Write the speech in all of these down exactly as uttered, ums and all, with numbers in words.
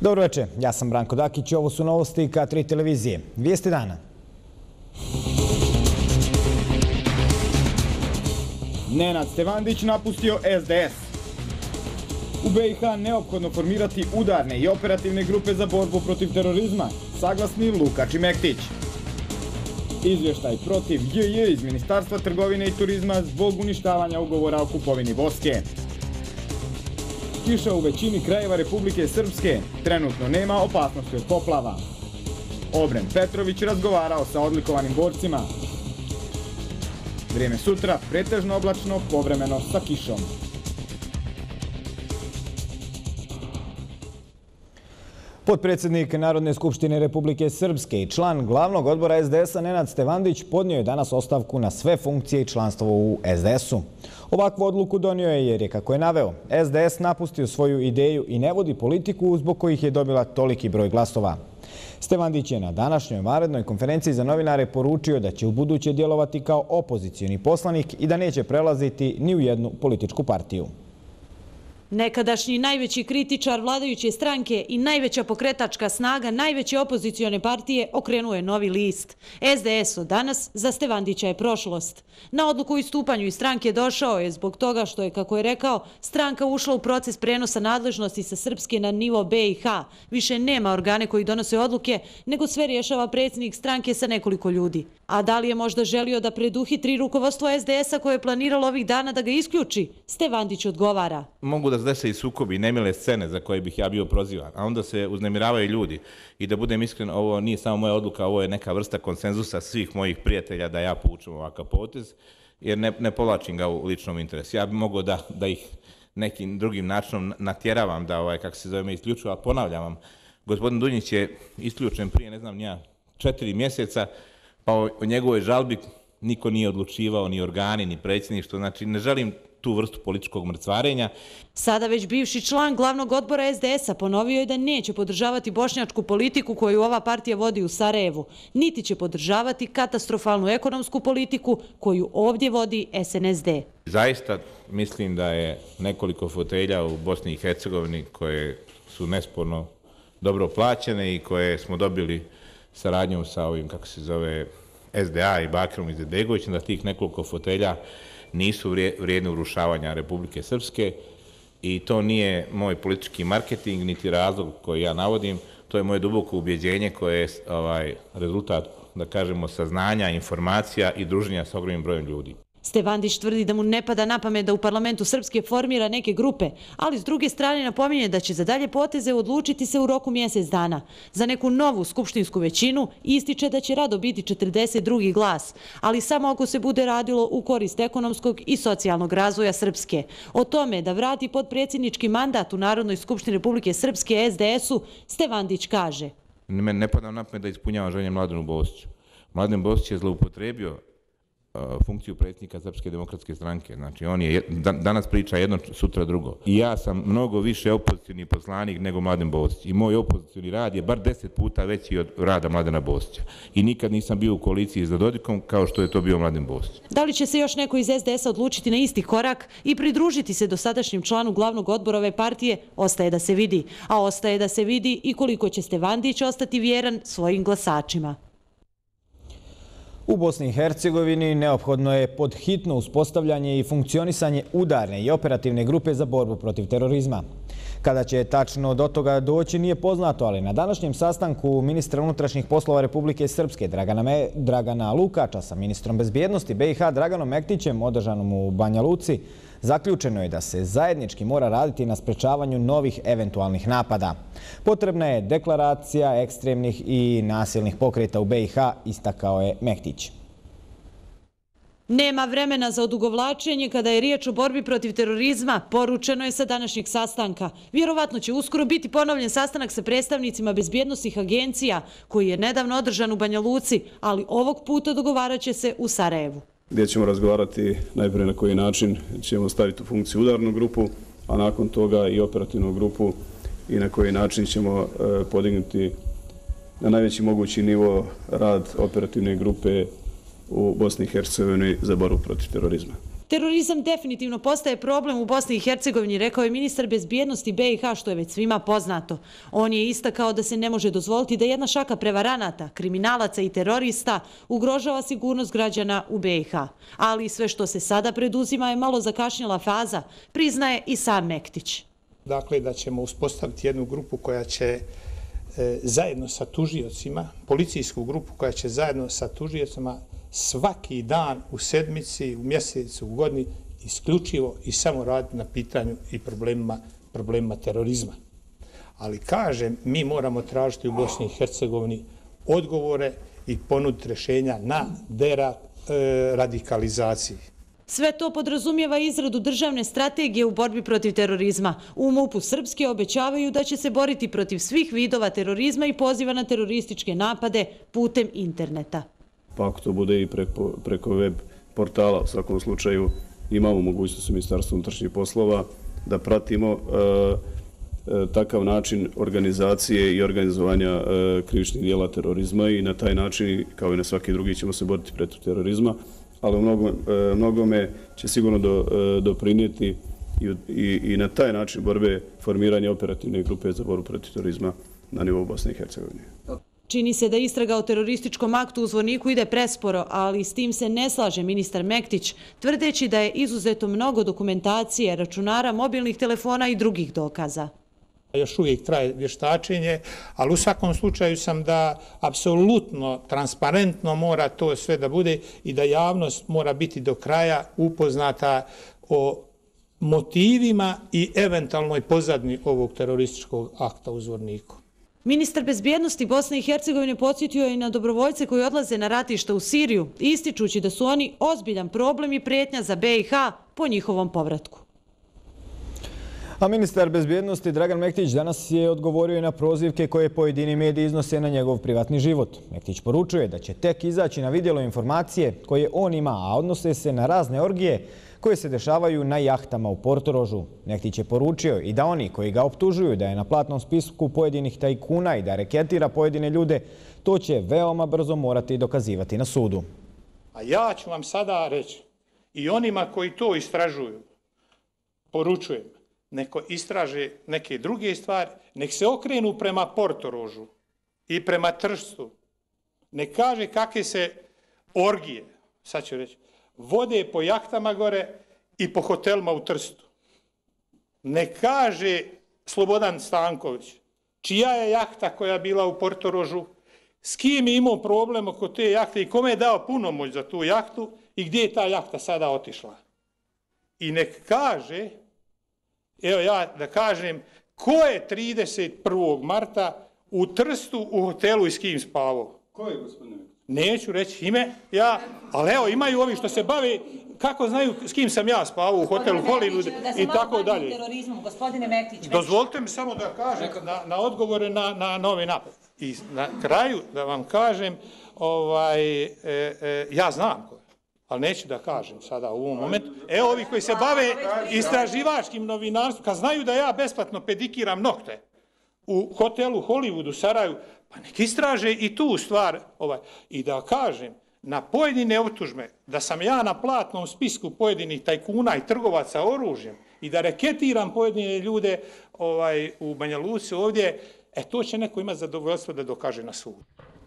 Dobro večer, ja sam Branko Dakić i ovo su novosti K tri televizije. Vijesti dana. Nenad Stevandić napustio S D S. U B i H neophodno formirati udarne i operativne grupe za borbu protiv terorizma, saglasni Lukač i Mektić. Izvještaj protiv J J iz Ministarstva trgovine i turizma zbog uništavanja ugovora o kupovini voske. Kiša u većini krajeva Republike Srpske, trenutno nema opasnosti od poplava. Obren Petrović razgovarao sa odlikovanim borcima. Vrijeme sutra pretežno oblačno, povremeno sa kišom. Potpredsjednik Narodne skupštine Republike Srpske i član glavnog odbora S D S-a Nenad Stevandić podnio je danas ostavku na sve funkcije i članstvo u S D S-u. Ovakvu odluku donio je jer je, kako je naveo, S D S napustio svoju ideju i ne vodi politiku zbog kojih je dobila toliki broj glasova. Stevandić je na današnjoj vanrednoj konferenciji za novinare poručio da će ubuduće djelovati kao opozicioni poslanik i da neće prelaziti ni u jednu političku partiju. Nekadašnji najveći kritičar vladajuće stranke i najveća pokretačka snaga najveće opozicione partije okrenuo je novi list. S D S od danas za Stevandića je prošlost. Na odluku o istupanju iz stranke došao je zbog toga što je, kako je rekao, stranka ušla u proces prenosa nadležnosti sa Srpske na nivo B i H. Više nema organe koji donose odluke, nego sve rješava predsjednik stranke sa nekoliko ljudi. A da li je možda želio da preduhitri rukovodstvo S D S-a koje je planiralo ovih dana da ga isključi? Stevandić odgovara. Mogu da dese i sukobi, nemile scene za koje bih ja bio prozivan, a onda se uznemiravaju ljudi. I da budem iskren, ovo nije samo moja odluka, ovo je neka vrsta konsenzusa svih mojih prijatelja da ja povučem ovakav potez, jer ne, ne povlačim ga u ličnom interesu. Ja bih mogao da, da ih nekim drugim načinom natjeravam da, ovaj, kako se zove, me isključuju, a ponavljam vam, gospodin Dunjić je isključen prije, ne znam, nija, četiri mjeseca, pa o, o njegovoj žalbi niko nije odlučivao, ni organi, ni predsjedništvo, znači ne želim tu vrstu političkog mrcvarenja. Sada već bivši član glavnog odbora S D S-a ponovio je da neće podržavati bošnjačku politiku koju ova partija vodi u Sarajevu, niti će podržavati katastrofalnu ekonomsku politiku koju ovdje vodi S N S D. Zaista mislim da je nekoliko fotelja u Bosni i Hercegovini koje su nesporno dobro plaćene i koje smo dobili saradnjom sa ovim, kako se zove, S D A i Bakirom Izetbegovićem, da tih nekoliko fotelja nisu vrijedne urušavanja Republike Srpske i to nije moj politički marketing, niti razlog koji ja navodim, to je moje duboko ubjeđenje koje je ovaj, rezultat, da kažemo, saznanja, informacija i druženja s ogromnim brojem ljudi. Stevandić tvrdi da mu ne pada na pamet da u parlamentu Srpske formira neke grupe, ali s druge strane napominje da će za dalje poteze odlučiti se u roku mjesec dana. Za neku novu skupštinsku većinu ističe da će rado biti četrdeset drugi glas, ali samo ako se bude radilo u korist ekonomskog i socijalnog razvoja Srpske. O tome da vrati potpredsjednički mandat u Narodnoj skupštini Republike Srpske S D S-u, Stevandić kaže. Ne, ne pada na pamet da ispunjava želje Mladenu Bosću. Mladen Bosć je zloupotrebio funkciju predsjednika Srpske demokratske stranke. Znači, on je danas priča jedno, sutra drugo. I ja sam mnogo više opozicioni poslanik nego Mladen Bosć. I moj opozicioni rad je bar deset puta veći od rada Mladena Bosća. I nikad nisam bio u koaliciji za Dodikom kao što je to bio Mladen Bosć. Da li će se još neko iz S D S-a odlučiti na isti korak i pridružiti se dosadašnjem članu glavnog odbora ove partije, ostaje da se vidi. A ostaje da se vidi i koliko će Stevandić ostati vjeran svojim glasačima. U Bosni i Hercegovini neophodno je pod hitno uspostavljanje i funkcionisanje udarne i operativne grupe za borbu protiv terorizma. Kada će tačno do toga doći nije poznato, ali na današnjem sastanku ministra unutrašnjih poslova Republike Srpske Dragana, Me, Dragana Lukača sa ministrom bezbjednosti B i H Draganom Mektićem održanom u Banja Luci, zaključeno je da se zajednički mora raditi na sprečavanju novih eventualnih napada. Potrebna je deklaracija ekstremnih i nasilnih pokreta u B i H, istakao je Mektić. Nema vremena za odugovlačenje kada je riječ o borbi protiv terorizma, poručeno je sa današnjeg sastanka. Vjerovatno će uskoro biti ponovljen sastanak sa predstavnicima bezbjednosnih agencija koji je nedavno održan u Banja Luci, ali ovog puta dogovarat će se u Sarajevu. Gdje ćemo razgovarati najprije na koji način ćemo staviti u funkciju udarnu grupu, a nakon toga i operativnu grupu i na koji način ćemo podignuti na najveći mogući nivo rad operativne grupe u Bosni i Hercegovini za borbu protiv terorizma. Terorizam definitivno postaje problem u Bosni i Hercegovini, rekao je ministar bezbjednosti B i H, što je već svima poznato. On je istakao da se ne može dozvoliti da jedna šaka prevaranata, kriminalaca i terorista ugrožava sigurnost građana u B i H. Ali sve što se sada preduzima je malo zakašnjela faza, priznaje i sam Mektić. Dakle, da ćemo uspostaviti jednu grupu koja će e, zajedno sa tužiocima, policijsku grupu koja će zajedno sa tužiocima svaki dan u sedmici, u mjesecu, u godini isključivo i samo raditi na pitanju i problemima, problemima terorizma. Ali kažem, mi moramo tražiti u Bosni i Hercegovini odgovore i ponuditi rješenja na deradikalizaciji. Sve to podrazumijeva izradu državne strategije u borbi protiv terorizma. U MUP-u Srpske obećavaju da će se boriti protiv svih vidova terorizma i poziva na terorističke napade putem interneta. Pa ako to bude i preko, preko web portala, u svakom slučaju imamo mogućnost u Ministarstvu unutrašnjih poslova da pratimo e, e, takav način organizacije i organizovanja e, krivičnih dijela terorizma i na taj način, kao i na svaki drugi, ćemo se boriti protiv terorizma, ali u mnogo, e, mnogome će sigurno do, e, doprinijeti i, i, i na taj način borbe formiranja operativne grupe za borbu protiv terorizma na nivou Bosne i Hercegovine. Čini se da istraga o terorističkom aktu u Zvorniku ide presporo, ali s tim se ne slaže ministar Mektić, tvrdeći da je izuzeto mnogo dokumentacije, računara, mobilnih telefona i drugih dokaza. Još uvijek traje vještačenje, ali u svakom slučaju sam da apsolutno transparentno mora to sve da bude i da javnost mora biti do kraja upoznata o motivima i eventualnoj pozadini ovog terorističkog akta u Zvorniku. Ministar bezbjednosti Bosne i Hercegovine podsjetio je i na dobrovoljce koji odlaze na ratišta u Siriju, ističući da su oni ozbiljan problem i prijetnja za B i H po njihovom povratku. A ministar bezbjednosti Dragan Mektić danas je odgovorio i na prozivke koje pojedini mediji iznose na njegov privatni život. Mektić poručuje da će tek izaći na vidjelo informacije koje on ima, a odnose se na razne orgije koje se dešavaju na jahtama u Portorožu. Mektić je poručio i da oni koji ga optužuju da je na platnom spisku pojedinih tajkuna i da reketira pojedine ljude, to će veoma brzo morati dokazivati na sudu. A ja ću vam sada reći i onima koji to istražuju, poručujem, neko istraže neke druge stvari, nek se okrenu prema Portorožu i prema Trstu, nek kaže kakve se orgije, sad ću reći, vode po jahtama gore i po hotelima u Trstu. Ne kaže Slobodan Stanković čija je jahta koja je bila u Portorožu, s kim je imao problem oko te jahte i kome je dao punomoć za tu jahtu i gdje je ta jahta sada otišla. I nek kaže, evo ja da kažem, ko je trideset prvog marta u Trstu u hotelu i s kim spavao? Ko je, gospodine? Neću reći ime, ja, ali evo imaju ovi što se bave, kako znaju s kim sam ja spavao u hotelu Hollywood i tako dalje. Gospodine Mektić, dozvolite mi samo da kažem na, na odgovore na, na novi napad. I na kraju da vam kažem, ovaj, e, e, ja znam ko je, ali neću da kažem sada u ovom momentu. Evo ovi koji se bave istraživačkim novinarstvom, kad znaju da ja besplatno pedikiram nokte u hotelu Hollywood u Saraju, pa nek istraže i tu stvar. Ovaj. I da kažem, na pojedine optužbe, da sam ja na platnom spisku pojedinih tajkuna i trgovaca oružjem i da reketiram pojedine ljude ovaj, u Banja Luci ovdje, e to će neko imati zadovoljstvo da dokaže na sudu.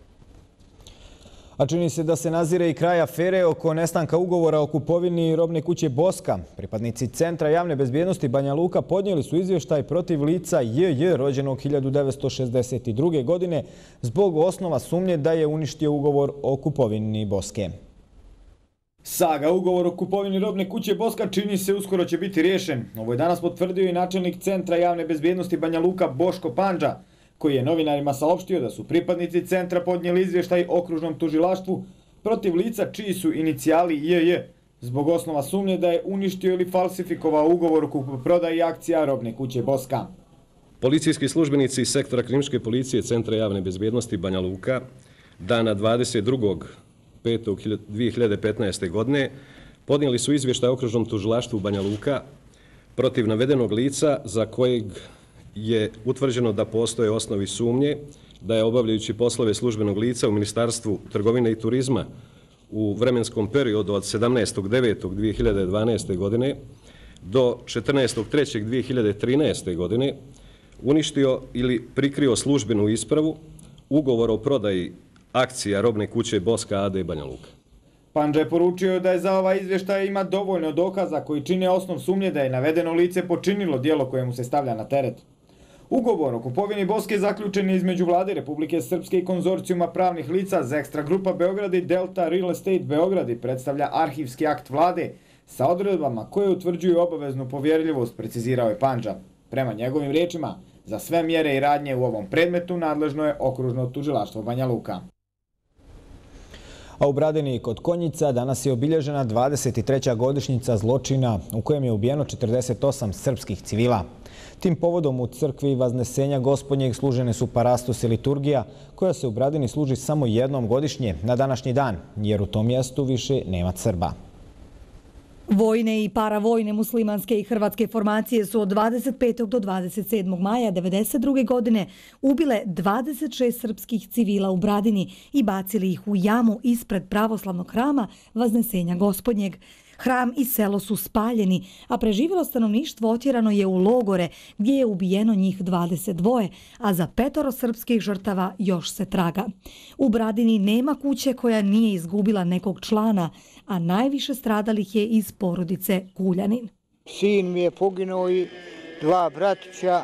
A čini se da se nazire i kraj afere oko nestanka ugovora o kupovini robne kuće Boska. Pripadnici Centra javne bezbjednosti Banja Luka podnijeli su izvještaj protiv lica J J rođenog hiljadu devetsto šezdeset druge. godine zbog osnova sumnje da je uništio ugovor o kupovini Boske. Saga ugovor o kupovini robne kuće Boska čini se uskoro će biti riješen. Ovo je danas potvrdio i načelnik Centra javne bezbjednosti Banja Luka Boško Pandža, koji je novinarima saopštio da su pripadnici centra podnijeli izvještaj okružnom tužilaštvu protiv lica čiji su inicijali J J zbog osnova sumnje da je uništio ili falsifikovao ugovor o kupoprodaji akcija robne kuće Boska. Policijski službenici iz sektora kriminalističke policije Centra javne bezbjednosti Banja Luka dana dvadeset drugog petog dvije hiljade petnaeste. godine podnijeli su izvještaj okružnom tužilaštvu Banja Luka protiv navedenog lica za kojeg je utvrđeno da postoje osnovi sumnje da je obavljajući poslove službenog lica u Ministarstvu trgovine i turizma u vremenskom periodu od sedamnaestog devetog dvije hiljade dvanaeste. godine do četrnaestog trećeg dvije hiljade trinaeste. godine uništio ili prikrio službenu ispravu, ugovor o prodaji akcija robne kuće Boska a d Banja Luka. Pandža je poručio da je za ovaj izvještaj ima dovoljno dokaza koji čine osnov sumnje da je navedeno lice počinilo djelo koje mu se stavlja na teret. Ugovor o kupovini Boske zaključen je između Vlade Republike Srpske i konzorcijuma pravnih lica Zekstra Grupa Beograd i Delta Real Estate Beograd i predstavlja arhivski akt Vlade sa odredbama koje utvrđuju obaveznu povjerljivost, precizirao je Pandža. Prema njegovim riječima, za sve mjere i radnje u ovom predmetu nadležno je okružno tužilaštvo Banja Luka. A u Bradini kod Konjica danas je obilježena dvadeset treća godišnjica zločina u kojem je ubijeno četrdeset osam srpskih civila. Tim povodom u crkvi Vaznesenja Gospodnjeg služene su parastos i liturgija koja se u Bradini služi samo jednom godišnje na današnji dan, jer u tom mjestu više nema Srba. Vojne i paravojne muslimanske i hrvatske formacije su od dvadeset petog do dvadeset sedmog maja devedeset druge. godine ubile dvadeset šest srpskih civila u Bradini i bacili ih u jamu ispred pravoslavnog hrama Vaznesenja Gospodnjeg. Hram i selo su spaljeni, a preživjelo stanovništvo otjerano je u logore gdje je ubijeno njih dvadeset dva, a za petoro srpskih žrtava još se traga. U Bradini nema kuće koja nije izgubila nekog člana, a najviše stradalih je iz porodice Kuljanin. Sin mi je poginuo i dva bratića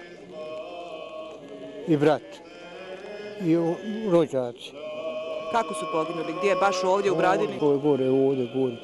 i brat i rođaci. Kako su poginuli? Gdje je? Baš ovdje u Bradini? Gore, gore, ovdje, gore.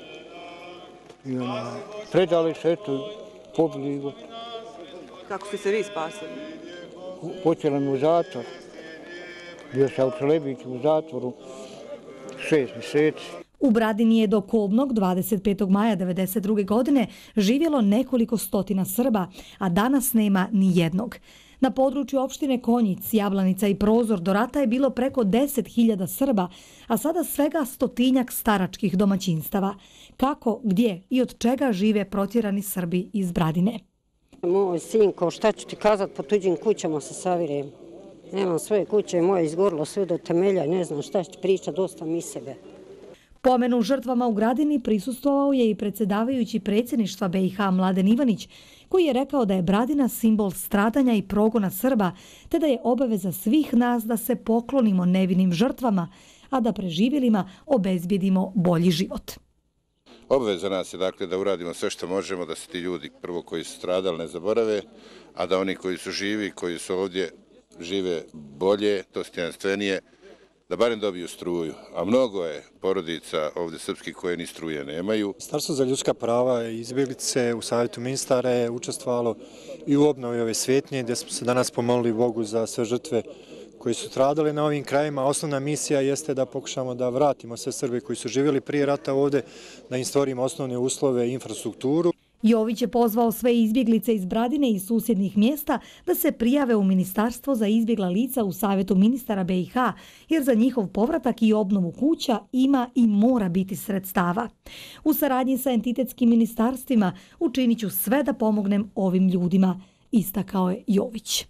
I ono, predali se, eto, pobili go. Kako ste se vi spasili? Počeli mi u zatvor. Bio sam u Čelebiću u zatvoru šest mjeseci. U Bradini je do Kobnog dvadeset petog maja devedeset druge. godine živjelo nekoliko stotina Srba, a danas nema ni jednog. Na području opštine Konjic, Jablanica i Prozor do rata je bilo preko deset hiljada Srba, a sada svega stotinjak staračkih domaćinstava. Kako, gdje i od čega žive protjerani Srbi iz Bradine? Moj sinko, šta ću ti kazat, po tuđim kućama se savirem. Nemam svoje kuće, moje izgorilo sve do temelja, ne znam šta ću pričat, dosta mi sebe. Pomenu žrtvama u Gradini prisustvovao je i predsjedavajući predsjedništva be i ha Mladen Ivanić, koji je rekao da je Bradina simbol stradanja i progona Srba, te da je obaveza svih nas da se poklonimo nevinim žrtvama, a da preživjelima obezbijedimo bolji život. Obaveza nas je dakle da uradimo sve što možemo da se ti ljudi prvo koji su stradali ne zaborave, a da oni koji su živi, koji su ovdje žive bolje, dostojanstvenije, da barem dobiju struju, a mnogo je porodica ovdje srpskih koje ni struje nemaju. Ministarstvo za ljudska prava i izbjeglice u Savjetu ministara je učestvovalo i u obnovi ove svjetnje, gdje smo se danas pomolili Bogu za sve žrtve koji su stradali na ovim krajima. Osnovna misija jeste da pokušamo da vratimo sve Srbe koji su živjeli prije rata ovdje, da im stvorimo osnovne uslove i infrastrukturu. Jović je pozvao sve izbjeglice iz Bradine i susjednih mjesta da se prijave u Ministarstvo za izbjegla lica u Savjetu ministara be i ha, jer za njihov povratak i obnovu kuća ima i mora biti sredstava. U saradnji sa entitetskim ministarstvima učinit ću sve da pomognem ovim ljudima, istakao je Jović.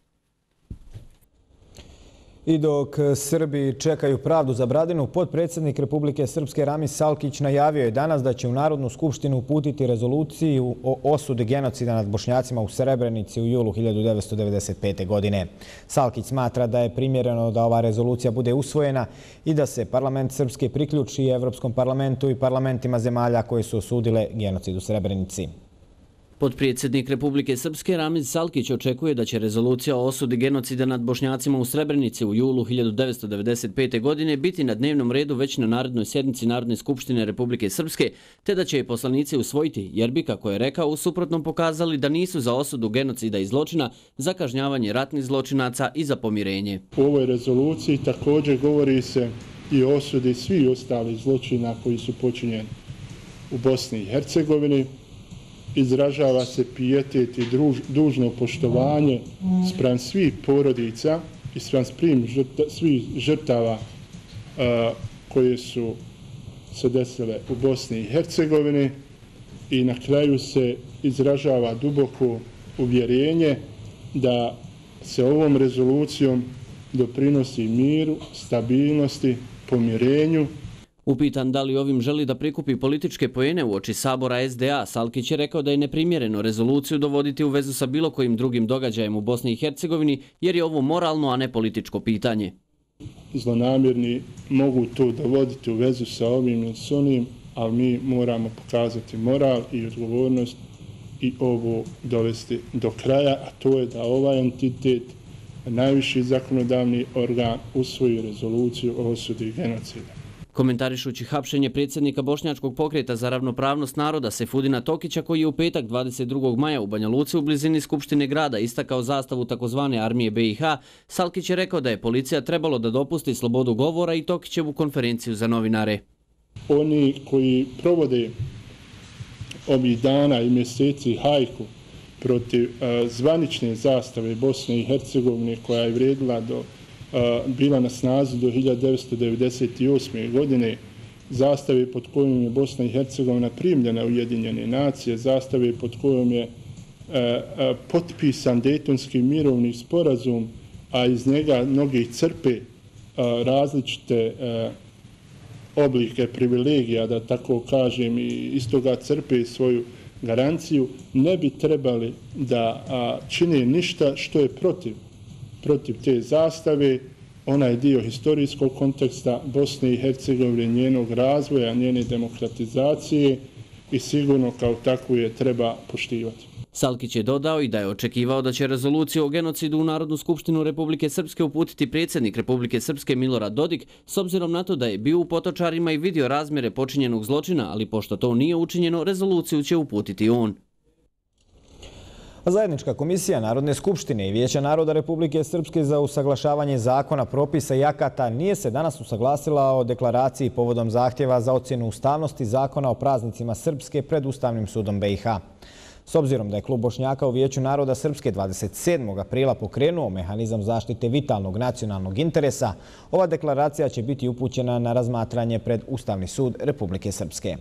I dok Srbi čekaju pravdu za Bradinu, potpredsjednik Republike Srpske Ramis Salkić najavio je danas da će u Narodnu skupštinu uputiti rezoluciju o osudi genocida nad Bošnjacima u Srebrenici u julu hiljadu devetsto devedeset pete. godine. Salkić smatra da je primjereno da ova rezolucija bude usvojena i da se parlament Srpske priključi Evropskom parlamentu i parlamentima zemalja koje su osudile genocid u Srebrenici. Potpredsjednik Republike Srpske Ramis Salkić očekuje da će rezolucija o osudi genocida nad Bošnjacima u Srebrenici u julu hiljadu devetsto devedeset pete. godine biti na dnevnom redu već na narednoj sjednici Narodne skupštine Republike Srpske, te da će je poslanici usvojiti, jer bi, kako je rekao, u suprotnom pokazali da nisu za osudu genocida i zločina, za kažnjavanje ratnih zločinaca i za pomirenje. U ovoj rezoluciji također govori se i o osudi svih ostalih zločina koji su počinjeni u Bosni i Hercegovini. Izražava se pijetet i druž, dužno poštovanje spram svih porodica i spram žrta, svih žrtava a, koje su se desile u Bosni i Hercegovini i na kraju se izražava duboko uvjerenje da se ovom rezolucijom doprinosi miru, stabilnosti, pomirenju. Upitan da li ovim želi da prikupi političke poene u oči Sabora S D A, Salkić je rekao da je neprimjereno rezoluciju dovoditi u vezu sa bilo kojim drugim događajem u Bosni i Hercegovini, jer je ovo moralno, a ne političko pitanje. Zlonamjerni mogu to dovoditi u vezu sa ovim i s onim, ali mi moramo pokazati moral i odgovornost i ovo dovesti do kraja, a to je da ovaj entitet, najviši zakonodavni organ, usvoji rezoluciju o osudi genocida. Komentarišući hapšenje predsjednika Bošnjačkog pokreta za ravnopravnost naroda Sefudina Tokića, koji je u petak dvadeset drugog maja u Banja Luci u blizini Skupštine grada istakao zastavu takozvane armije B i H, Salkić je rekao da je policija trebalo da dopusti slobodu govora i Tokićevu konferenciju za novinare. Oni koji provode ovih dana i mjeseci hajku protiv uh, zvanične zastave Bosne i Hercegovine, koja je vrijedila do uh, bila na snazi do hiljadu devetsto devedeset osme. godine, zastave pod kojom je Bosna i Hercegovina primljena u Ujedinjene nacije, zastave pod kojom je uh, uh, potpisan Dejtonski mirovni sporazum, a iz njega mnogi crpe uh, različite uh, oblike privilegija, da tako kažem, i iz toga crpe svoju garanciju, ne bi trebali da a, čine ništa što je protiv, protiv te zastave. Ona je dio historijskog konteksta Bosne i Hercegovine, njenog razvoja, njene demokratizacije i sigurno kao takvu je treba poštivati. Salkić je dodao i da je očekivao da će rezoluciju o genocidu u Narodnu skupštinu Republike Srpske uputiti predsjednik Republike Srpske Milorad Dodik, s obzirom na to da je bio u Potočarima i vidio razmjere počinjenog zločina, ali pošto to nije učinjeno, rezoluciju će uputiti on. Zajednička komisija Narodne skupštine i Vijeća naroda Republike Srpske za usaglašavanje zakona, propisa i akata nije se danas usaglasila o deklaraciji povodom zahtjeva za ocjenu ustavnosti zakona o praznicima Srpske pred Ustavnim sudom B i H. S obzirom da je Klub Bošnjaka u Vijeću naroda Srpske dvadeset sedmog aprila pokrenuo mehanizam zaštite vitalnog nacionalnog interesa, ova deklaracija će biti upućena na razmatranje pred Ustavni sud Republike Srpske.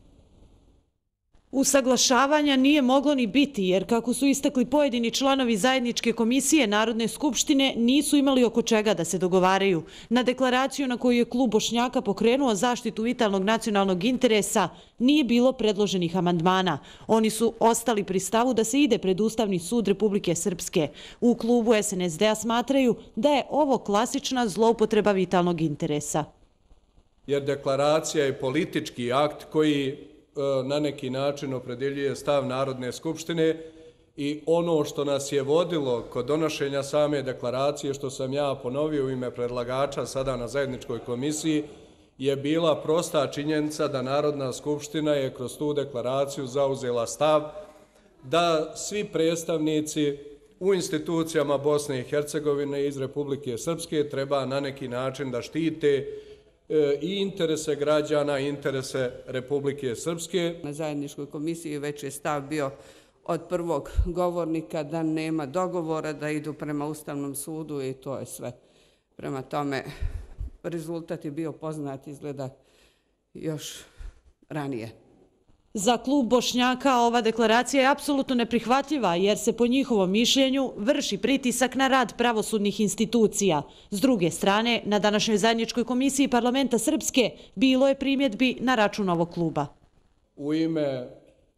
Usaglašavanja nije moglo ni biti, jer kako su istakli pojedini članovi Zajedničke komisije Narodne skupštine, nisu imali oko čega da se dogovaraju. Na deklaraciju na koju je Klub Bošnjaka pokrenuo zaštitu vitalnog nacionalnog interesa nije bilo predloženih amandmana. Oni su ostali pri stavu da se ide pred Ustavni sud Republike Srpske. U klubu S N S D-a smatraju da je ovo klasična zloupotreba vitalnog interesa. Jer deklaracija je politički akt koji na neki način opredeljuje stav Narodne skupštine i ono što nas je vodilo kod donošenja same deklaracije, što sam ja ponovio u ime predlagača sada na zajedničkoj komisiji, je bila prosta činjenica da Narodna skupština je kroz tu deklaraciju zauzela stav da svi predstavnici u institucijama Bosne i Hercegovine iz Republike Srpske treba na neki način da štite i interese građana i interese Republike Srpske. Na zajedničkoj komisiji već je stav bio od prvog govornika da nema dogovora, da idu prema Ustavnom sudu i to je sve. Prema tome, rezultat je bio poznat, izgleda još ranije. Za Klub Bošnjaka ova deklaracija je apsolutno neprihvatljiva, jer se po njihovom mišljenju vrši pritisak na rad pravosudnih institucija. S druge strane, na današnjoj Zajedničkoj komisiji Parlamenta Srpske bilo je primjedbi na račun ovog kluba. U ime,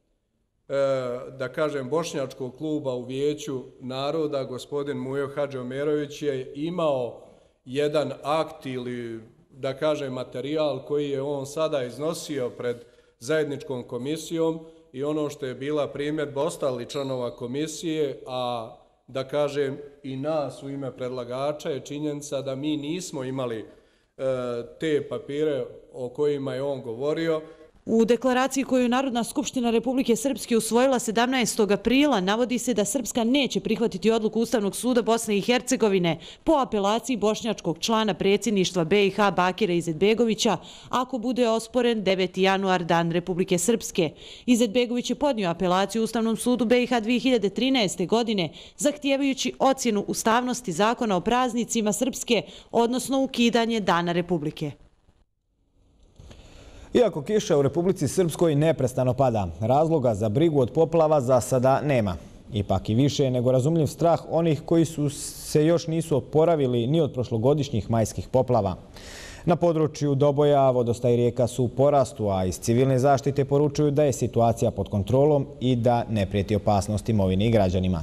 da kažem, Bošnjačkog kluba u Vijeću naroda, gospodin Mujo Hadžiomerović je imao jedan akt ili, da kažem, materijal koji je on sada iznosio pred Zajedničkom komisijom i ono što je bila primjedba ostalih članova komisije, a da kažem i nas u ime predlagača, je činjenica da mi nismo imali e, te papire o kojima je on govorio. U deklaraciji koju je Narodna skupština Republike Srpske usvojila sedamnaestog aprila navodi se da Srpska neće prihvatiti odluku Ustavnog suda Bosne i Hercegovine po apelaciji bošnjačkog člana predsjedništva B i H Bakira Izetbegovića ako bude osporen deveti januar, dan Republike Srpske. Izetbegović je podnio apelaciju Ustavnom sudu B i H dvije hiljade trinaeste. godine zahtijevajući ocjenu ustavnosti zakona o praznicima Srpske, odnosno ukidanje Dana Republike. Iako kiša u Republici Srpskoj neprestano pada, razloga za brigu od poplava za sada nema. Ipak i više je nego razumljiv strah onih koji su se još nisu oporavili ni od prošlogodišnjih majskih poplava. Na području Doboja vodostaj rijeka su u porastu, a iz civilne zaštite poručuju da je situacija pod kontrolom i da ne prijeti opasnost imovini i građanima.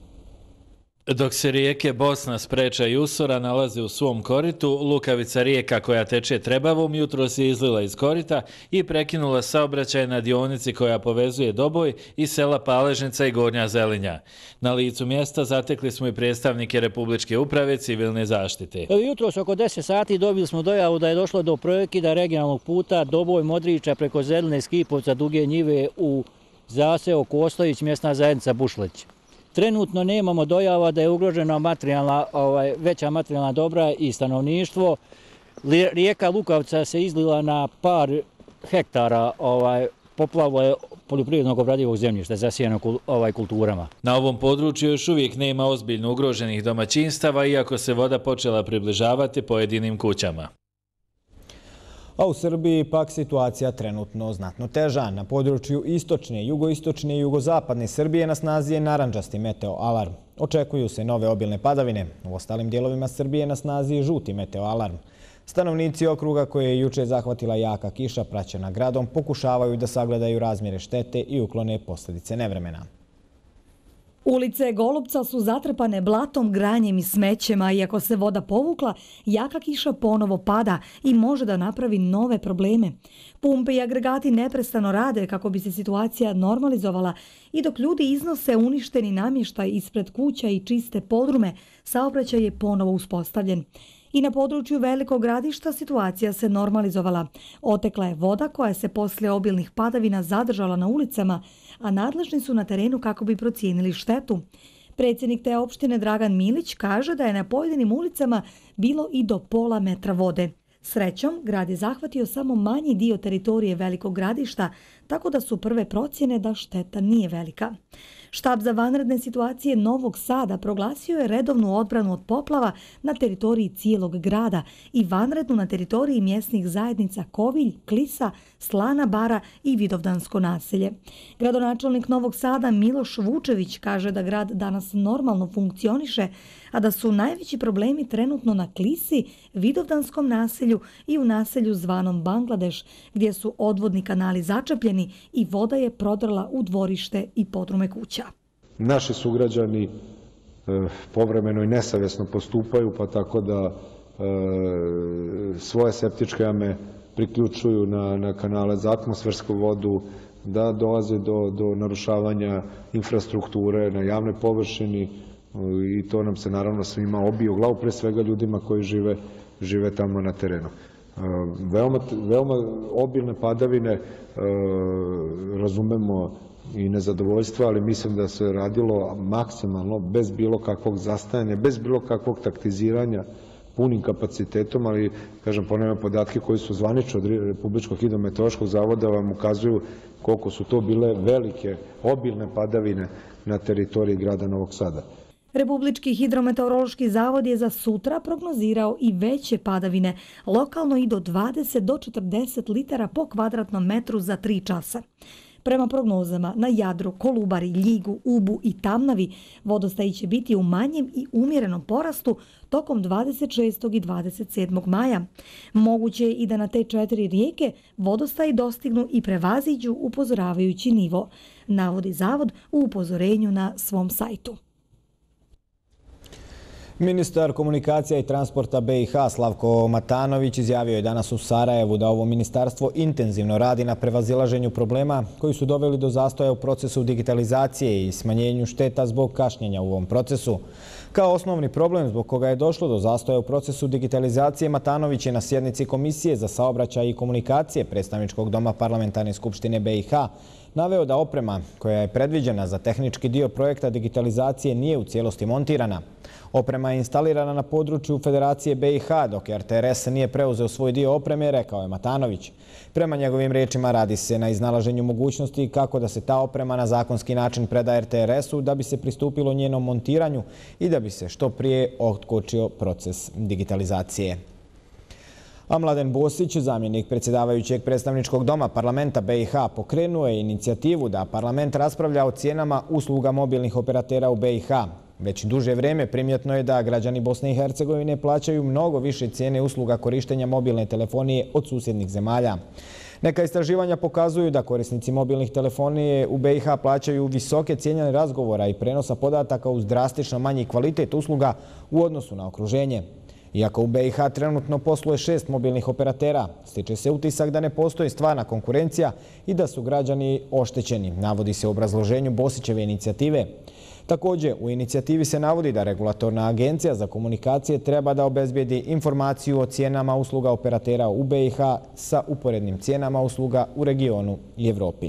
Dok se rijeke Bosna, Spreča i Usora nalaze u svom koritu, Lukavica rijeka koja teče Trebavom jutros je izlila iz korita i prekinula saobraćaj na dionici koja povezuje Doboj i sela Paležnica i Gornja Zelinja. Na licu mjesta zatekli smo i predstavnike Republičke uprave civilne zaštite. Jutros oko deset sati dobili smo dojavu da je došlo do prekida regionalnog puta Doboj Modriča preko Zeline Skipovca Duge Njive u zaseo Kostojić, mjesna zajednica Bušleć. Trenutno nemamo dojava da je ugrožena materijalna, ovaj, veća materijalna dobra i stanovništvo. Rijeka Lukavca se izlila na par hektara, ovaj, poplavilo je poljoprivrednog obradivog zemljišta zasijeno ovaj, kulturama. Na ovom području još uvijek nema ozbiljno ugroženih domaćinstava, iako se voda počela približavati pojedinim kućama. A u Srbiji pak situacija trenutno znatno teža. Na području istočne, jugoistočne i jugozapadne Srbije na snazi je narandžasti meteo alarm. Očekuju se nove obilne padavine. U ostalim dijelovima Srbije na snazi je žuti meteo alarm. Stanovnici okruga koje je juče zahvatila jaka kiša praćena gradom pokušavaju da sagledaju razmjere štete i uklone posljedice nevremena. Ulice Golupca su zatrpane blatom, granjem i smećema. Iako se voda povukla, jaka kiša ponovo pada i može da napravi nove probleme. Pumpe i agregati neprestano rade kako bi se situacija normalizovala i dok ljudi iznose uništeni namještaj ispred kuća i čiste podrume, saobraćaj je ponovo uspostavljen. I na području Velikog Gradišta situacija se normalizovala. Otekla je voda koja se poslije obilnih padavina zadržala na ulicama, a nadležni su na terenu kako bi procijenili štetu. Predsjednik te opštine Dragan Milić kaže da je na pojedinim ulicama bilo i do pola metra vode. Srećom, grad je zahvatio samo manji dio teritorije Velikog Gradišta, tako da su prve procjene da šteta nije velika. Štab za vanredne situacije Novog Sada proglasio je redovnu odbranu od poplava na teritoriji cijelog grada i vanrednu na teritoriji mjesnih zajednica Kovilj, Klisa, Slana Bara i Vidovdansko naselje. Gradonačelnik Novog Sada Miloš Vučević kaže da grad danas normalno funkcioniše, a da su najveći problemi trenutno na Klisi, Vidovdanskom naselju i u naselju zvanom Bangladeš, gdje su odvodni kanali začepljeni i voda je prodrla u dvorište i podrume kuća. Naši sugrađani e, povremeno i nesavjesno postupaju, pa tako da e, svoje septičke jame priključuju na, na kanale za atmosfersku vodu, da dolaze do, do narušavanja infrastrukture na javnoj površini e, i to nam se naravno svima obije u glavu, pre svega ljudima koji žive, žive tamo na terenu. E, veoma, veoma obilne padavine, e, razumemo i nezadovoljstva, ali mislim da se radilo maksimalno, bez bilo kakvog zastajanja, bez bilo kakvog taktiziranja, punim kapacitetom, ali, kažem, ponavljam, podatke koji su zvanični od Republičkog hidrometeorološkog zavoda vam ukazuju koliko su to bile velike, obilne padavine na teritoriji grada Novog Sada. Republički hidrometeorološki zavod je za sutra prognozirao i veće padavine, lokalno i do dvadeset do četrdeset litara po kvadratnom metru za tri časa. Prema prognozama na Jadru, Kolubari, Ljigu, Ubu i Tamnavi vodostaj će biti u manjem i umjerenom porastu tokom dvadeset šestog i dvadeset sedmog maja. Moguće je i da na te četiri rijeke vodostaji dostignu i prevaziđu upozoravajući nivo, navodi zavod u upozorenju na svom sajtu. Ministar komunikacija i transporta B i H Slavko Matanović izjavio je danas u Sarajevu da ovo ministarstvo intenzivno radi na prevazilaženju problema koji su doveli do zastoja u procesu digitalizacije i smanjenju šteta zbog kašnjenja u ovom procesu. Kao osnovni problem zbog koga je došlo do zastoja u procesu digitalizacije, Matanović je na sjednici Komisije za saobraćaj i komunikacije Predstavničkog doma Parlamentarne skupštine B i H naveo da oprema koja je predviđena za tehnički dio projekta digitalizacije nije u cijelosti montirana. Oprema je instalirana na području Federacije B i H, dok R T R S nije preuzeo svoj dio opreme, rekao je Matanović. Prema njegovim riječima radi se na iznalaženju mogućnosti kako da se ta oprema na zakonski način preda R T R S-u da bi se pristupilo njenom montiranju i da bi se što prije otkočio proces digitalizacije. A Mladen Bosić, zamjenik predsjedavajućeg Predstavničkog doma Parlamenta B i H, pokrenuo je inicijativu da parlament raspravlja o cijenama usluga mobilnih operatera u B i H. Već duže vreme primjetno je da građani Bosne i Hercegovine plaćaju mnogo više cijene usluga korištenja mobilne telefonije od susjednih zemalja. Neka istraživanja pokazuju da korisnici mobilnih telefonije u B i H plaćaju visoke cijene razgovora i prenosa podataka uz drastično manji kvalitet usluga u odnosu na okruženje. Iako u B i H trenutno posluje šest mobilnih operatera, stiče se utisak da ne postoji stvarna konkurencija i da su građani oštećeni, navodi se u obrazloženju Bosićeve inicijative. Također, u inicijativi se navodi da Regulatorna agencija za komunikacije treba da obezbijedi informaciju o cijenama usluga operatera u B i H sa uporednim cijenama usluga u regionu i Evropi.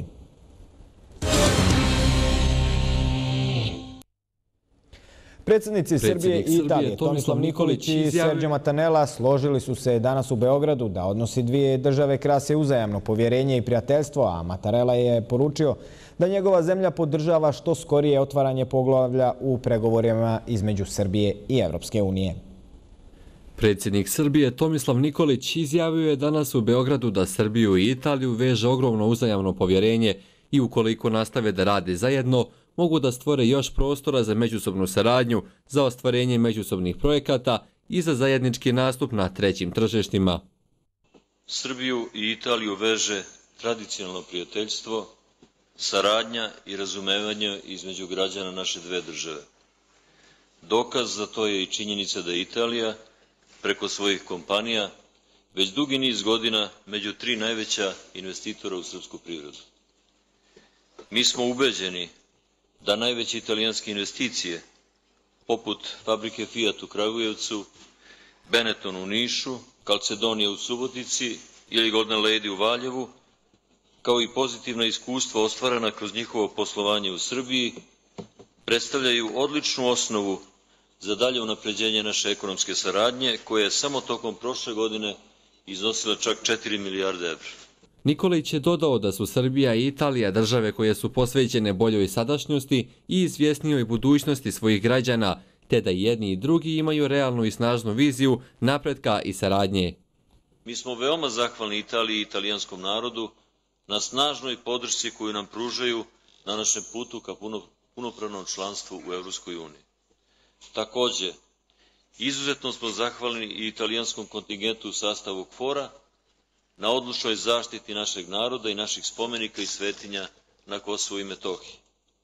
Predsjednici Srbije i Italije Tomislav Nikolić i Sergio Mattarella složili su se danas u Beogradu da odnosi dvije države krase uzajamno povjerenje i prijateljstvo, a Mattarella je poručio da njegova zemlja podržava što skorije otvaranje poglavlja u pregovorima između Srbije i Evropske unije. Predsjednik Srbije Tomislav Nikolić izjavio je danas u Beogradu da Srbiju i Italiju veže ogromno uzajamno povjerenje i ukoliko nastave da rade zajedno, mogu da stvore još prostora za međusobnu saradnju, za ostvarenje međusobnih projekata i za zajednički nastup na trećim tržištima. Srbiju i Italiju veže tradicionalno prijateljstvo, saradnja i razumevanje između građana naše dve države. Dokaz za to je i činjenica da je Italija preko svojih kompanija već dugi niz godina među tri najveća investitora u srpsku privredu. Mi smo ubeđeni da najveće italijanske investicije, poput fabrike Fiat u Kragujevcu, Benetton u Nišu, Calcedonia u Subotici ili Golden Lady u Valjevu, kao i pozitivna iskustva ostvarena kroz njihovo poslovanje u Srbiji, predstavljaju odličnu osnovu za dalje unapređenje naše ekonomske saradnje, koja je samo tokom prošle godine iznosila čak četiri milijarde evra. Nikolić je dodao da su Srbija i Italija države koje su posvećene boljoj sadašnjosti i izvjesnijoj budućnosti svojih građana, te da jedni i drugi imaju realnu i snažnu viziju napretka i saradnje. Mi smo veoma zahvalni Italiji i italijanskom narodu na snažnoj podršci koju nam pružaju na našem putu ka punopravnom članstvu u Evropskoj uniji. Također, izuzetno smo zahvalni i italijanskom kontingentu u sastavu K F O R-a na odlučnoj zaštiti našeg naroda i naših spomenika i svetinja na Kosovu i Metohiji.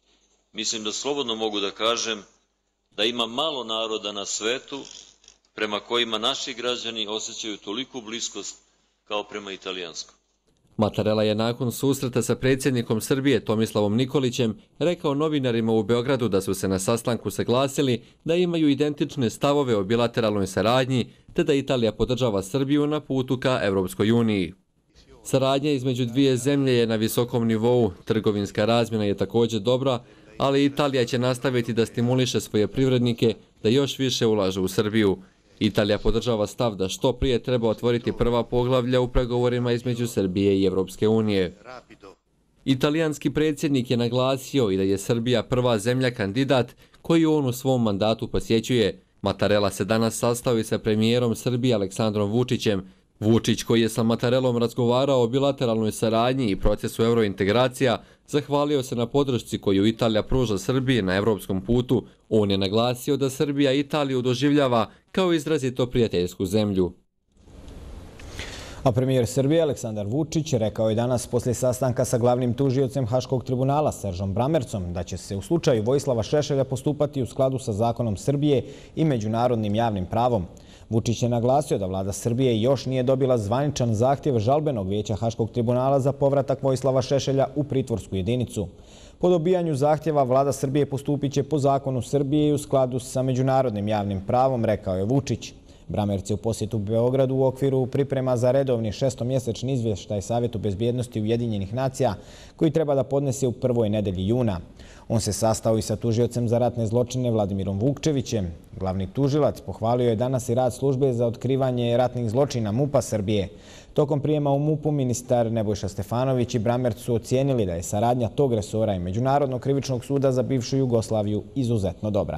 Mislim da slobodno mogu da kažem da ima malo naroda na svetu prema kojima naši građani osjećaju toliku bliskost kao prema italijanskom. Mattarella je nakon susreta sa predsjednikom Srbije Tomislavom Nikolićem rekao novinarima u Beogradu da su se na sastanku saglasili da imaju identične stavove o bilateralnoj saradnji, te da Italija podržava Srbiju na putu ka Evropskoj uniji. Saradnja između dvije zemlje je na visokom nivou, trgovinska razmjena je također dobra, ali Italija će nastaviti da stimuliše svoje privrednike da još više ulažu u Srbiju. Italija podržava stav da što prije treba otvoriti prva poglavlja u pregovorima između Srbije i Evropske unije. Italijanski predsjednik je naglasio i da je Srbija prva zemlja kandidat koju on u svom mandatu posjećuje. Mattarella se danas sastao i sa premijerom Srbije Aleksandrom Vučićem. Vučić, koji je sa Mattarellom razgovarao o bilateralnoj saradnji i procesu eurointegracija, zahvalio se na podršci koju Italija pruža Srbiji na evropskom putu. On je naglasio da Srbija Italiju doživljava kao izrazito prijateljsku zemlju. A premijer Srbije Aleksandar Vučić rekao je danas poslije sastanka sa glavnim tužiocem Haškog tribunala Seržom Bramercom da će se u slučaju Vojislava Šešelja postupati u skladu sa zakonom Srbije i međunarodnim javnim pravom. Vučić je naglasio da vlada Srbije još nije dobila zvaničan zahtjev žalbenog vijeća Haškog tribunala za povratak Vojislava Šešelja u pritvorsku jedinicu. Po dobijanju zahtjeva vlada Srbije postupit će po zakonu Srbije i u skladu sa međunarodnim javnim pravom, rekao je Vučić. Bramerc je u posjetu Beogradu u okviru priprema za redovni šestomjesečni izvještaj Savjetu bezbjednosti Ujedinjenih nacija koji treba da podnese u prvoj nedelji juna. On se sastao i sa tužiocem za ratne zločine Vladimirom Vukčevićem. Glavni tužilac pohvalio je danas i rad službe za otkrivanje ratnih zločina MUP-a Srbije. Tokom prijema u MUP-u ministar Nebojša Stefanović i Bramerc su ocijenili da je saradnja tog resora i Međunarodnog krivičnog suda za bivšu Jugoslaviju izuzetno dobra.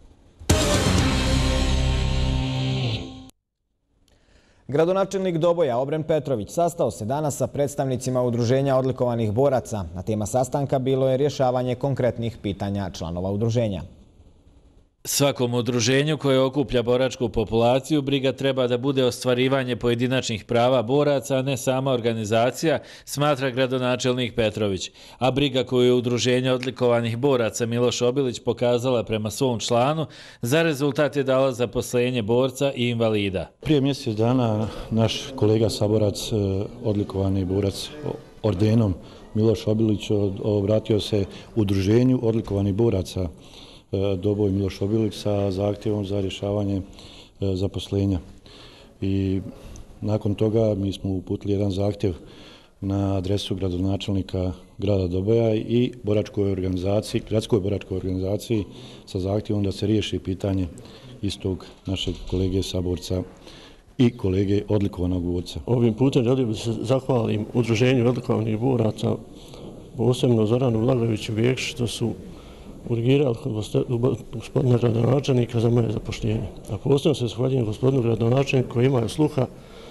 Gradonačelnik Doboja Obren Petrović sastao se danas sa predstavnicima udruženja odlikovanih boraca. Na tema sastanka bilo je rješavanje konkretnih pitanja članova udruženja. Svakom udruženju koje okuplja boračku populaciju briga treba da bude ostvarivanje pojedinačnih prava boraca, a ne sama organizacija, smatra gradonačelnik Petrović. A briga koju je udruženje odlikovanih boraca Miloš Obilić pokazala prema svom članu, za rezultat je dala zaposlenje borca i invalida. Prije mjesec dana naš kolega saborac, odlikovani borac ordenom Miloš Obilić, obratio se udruženju odlikovanih boraca Doboj Miloš Obilić sa zahtjevom za rješavanje zaposlenja. I nakon toga mi smo uputili jedan zahtjev na adresu gradonačelnika grada Doboja i boračkoj organizaciji, gradskoj boračkoj organizaciji sa zahtjevom da se riješi pitanje istog našeg kolege saborca i kolege odlikovanog borca. Ovim putem želio bih se zahvalim udruženju odlikovanih boraca, posebno Zoranu Blagojeviću Vjekš, što su urgirali kod gospodina gradonačelnika za moje zapošljenje. A posebno se zahvaljujem gospodinu gradonačelniku koji ima sluha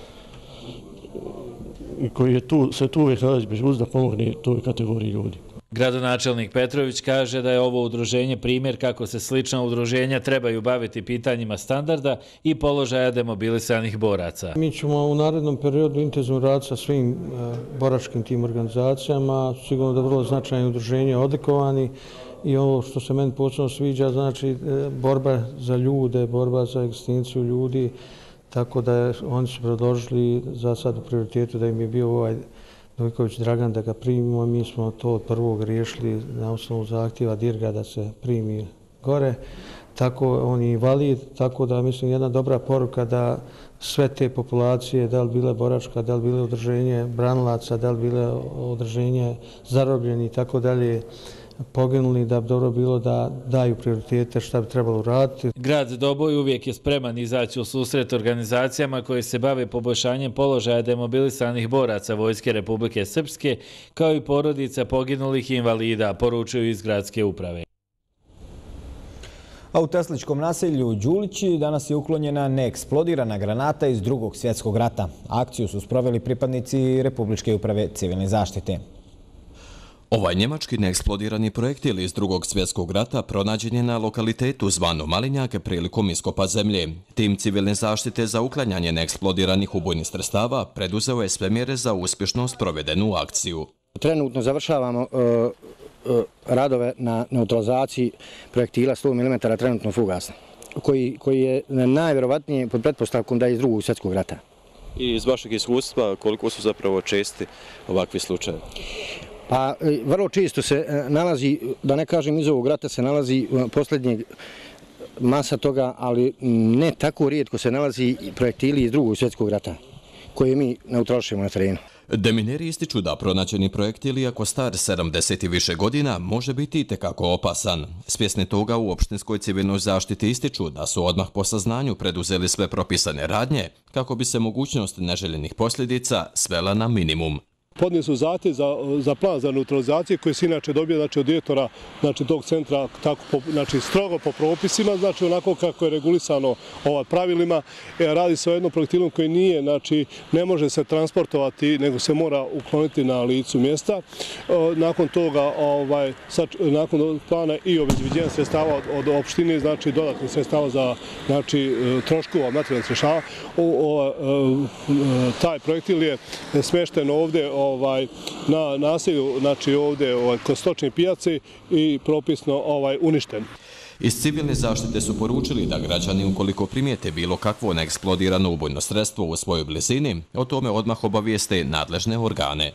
i koji je tu, se tu uvijek nalazi bez uz da pomogne toj kategoriji ljudi. Gradonačelnik Petrović kaže da je ovo udruženje primjer kako se slična udruženja trebaju baviti pitanjima standarda i položaja demobilisanih boraca. Mi ćemo u narednom periodu intenzivno raditi sa svim boračkim tim organizacijama, sigurno da vrlo značajno udruženje odlikovani. I ovo što se meni posebno sviđa, znači borba za ljude, borba za egzistenciju ljudi, tako da oni su predložili za sad u prioritetu da im je bio ovaj Dojković Dragan da ga primimo. Mi smo to od prvog riješili na osnovu zahtjeva Dirga da se primi gore. Tako on je invalid, tako da mislim jedna dobra poruka da sve te populacije, da li bile boračka, da li bile udruženje branilaca, da li bile udruženje zarobljeni i tako dalje, poginuli, da bi dobro bilo da daju prioritete šta bi trebalo uraditi. Grad Doboj uvijek je spreman izaći u susret organizacijama koje se bave poboljšanjem položaja demobilisanih boraca Vojske Republike Srpske, kao i porodica poginulih invalida, poručuju iz gradske uprave. A u Tesličkom naselju Đulići danas je uklonjena neeksplodirana granata iz Drugog svjetskog rata. Akciju su sproveli pripadnici Republičke uprave civilne zaštite. Ovaj njemački neeksplodirani projektil iz Drugog svjetskog rata pronađen je na lokalitetu zvano Malinjake prilikom iskopa zemlje. Tim civilne zaštite za uklanjanje neeksplodiranih ubojnih sredstava preduzeo je sve mjere za uspješno sprovedenu akciju. Trenutno završavamo uh, uh, radove na neutralizaciji projektila sto milimetara trenutno fugasna, koji, koji je najvjerovatnije pod pretpostavkom da je iz Drugog svjetskog rata. I iz vašeg iskustva koliko su zapravo česti ovakvi slučajevi? Pa vrlo često se nalazi, da ne kažem iz ovog rata, se nalazi posljednjeg masa toga, ali ne tako rijetko se nalazi projektili iz Drugog svjetskog rata, koje mi neutrališemo na terenu. Demineri ističu da pronađeni projektil, iako star sedamdeset i više godina, može biti itekako opasan. Svjesni toga u opštinskoj civilnoj zaštiti ističu da su odmah po saznanju preduzeli sve propisane radnje kako bi se mogućnost neželjenih posljedica svela na minimum. Podnijeli su zahtjev za, za plan za neutralizaciju koji se inače dobio znači, od direktora znači, tog centra tako, po, znači, strogo po propisima, znači onako kako je regulisano ovaj, pravilima. E, radi se o jednom projektilom koji nije, znači ne može se transportovati, nego se mora ukloniti na licu mjesta. E, nakon toga, ovaj, sač, nakon plana i obezbeđenja sredstava od, od opštine, znači dodatnih sredstava za znači, troškova materijalnih sredstava, taj projektil je smješten ovdje ovaj na naselju, znači ovdje ovaj, kod stočne pijace i propisno ovaj uništen. Iz civilne zaštite su poručili da građani ukoliko primijete bilo kakvo neeksplodirano ubojno sredstvo u svojoj blizini, o tome odmah obavijeste nadležne organe.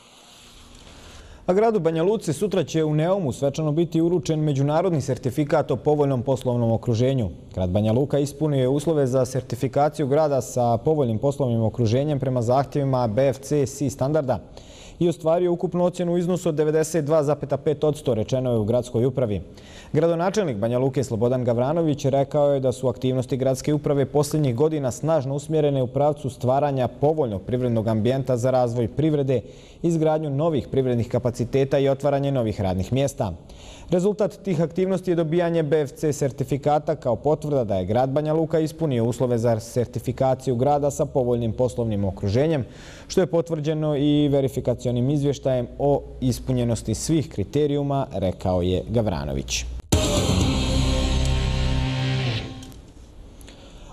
A gradu Banja Luci sutra će u Neumu svečano biti uručen međunarodni sertifikat o povoljnom poslovnom okruženju. Grad Banja Luka ispunio je uslove za sertifikaciju grada sa povoljnim poslovnim okruženjem prema zahtjevima B F C S standarda i ostvario ukupnu ocjenu u iznosu od devedeset dva zarez pet posto, rečeno je u gradskoj upravi. Gradonačelnik Banja Luke Slobodan Gavranović rekao je da su aktivnosti gradske uprave posljednjih godina snažno usmjerene u pravcu stvaranja povoljnog privrednog ambijenta za razvoj privrede, izgradnju novih privrednih kapaciteta i otvaranje novih radnih mjesta. Rezultat tih aktivnosti je dobijanje B F C sertifikata kao potvrda da je grad Banja Luka ispunio uslove za sertifikaciju grada sa povoljnim poslovnim okruženjem, što je potvrđeno i verifikacionim izvještajem o ispunjenosti svih kriterijuma, rekao je Gavranović.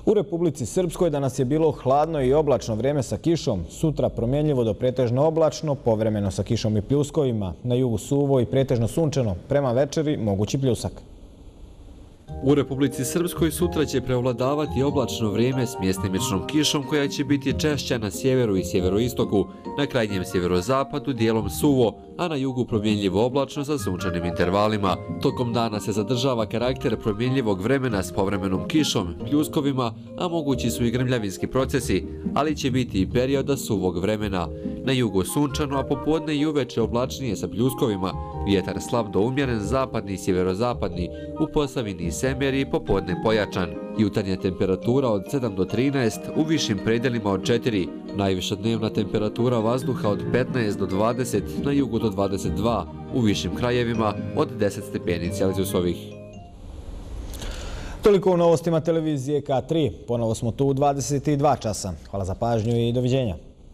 U Republici Srpskoj danas je bilo hladno i oblačno vrijeme sa kišom. Sutra promjenljivo do pretežno oblačno, povremeno sa kišom i pljuskovima. Na jugu suvo i pretežno sunčano. Prema večeri mogući pljusak. U Republici Srpskoj sutra će preovladavati oblačno vrijeme s mjestimičnom kišom koja će biti češća na sjeveru i sjeveroistoku, na krajnjem sjeverozapadu dijelom suvo, a na jugu promjenljivo oblačno sa sunčanim intervalima. Tokom dana se zadržava karakter promjenljivog vremena s povremenom kišom, pljuskovima, a mogući su i grmljavinski procesi, ali će biti i perioda suvog vremena. Na jugu sunčano, a popodne i uveče oblačnije sa pljuskovima, vjetar slab do umjeren zapadni i sjeverozapadni, u Posavini i Semeri popodne pojačan. Jutarnja temperatura od sedam do trinaest, u višim predelima od četiri, najviša dnevna temperatura vazduha od petnaest do dvadeset, na jugu do dvadeset dva, u višim krajevima od deset stepeni Celzijusovih. Toliko u novostima televizije K tri. Ponovo smo tu u dvadeset dva časa. Hvala za pažnju i doviđenja.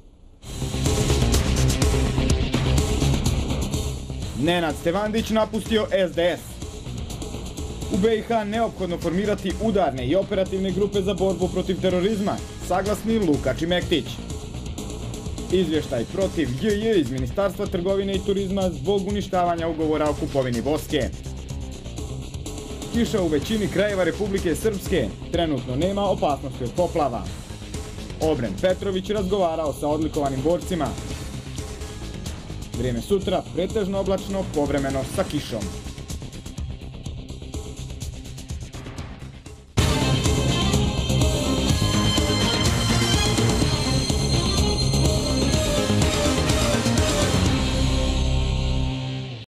Nenad Stevandić napustio S D S. U B i H neophodno formirati udarne i operativne grupe za borbu protiv terorizma, saglasni Lukač i Mektić. Izvještaj protiv G J iz Ministarstva trgovine i turizma zbog uništavanja ugovora o kupovini voske. Kiša u većini krajeva Republike Srpske, trenutno nema opasnosti od poplava. Obren Petrović razgovarao sa odlikovanim borcima. Vrijeme sutra pretežno oblačno, povremeno sa kišom.